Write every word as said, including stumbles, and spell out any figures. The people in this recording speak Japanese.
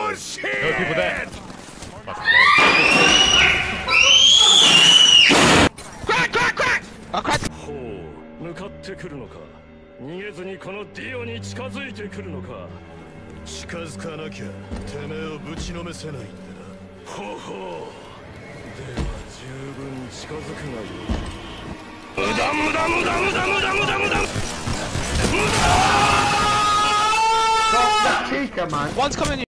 There are people there. Crack, crack, crack! Oh, crack! ほう、向かってくるのか。逃げずにこのディオに近づいてくるのか。 近づかなきゃてめえをぶちのめせないんだな。 ほうほう。では十分近づくがいい。無駄無駄無駄無駄無駄無駄無駄無駄。 One's coming.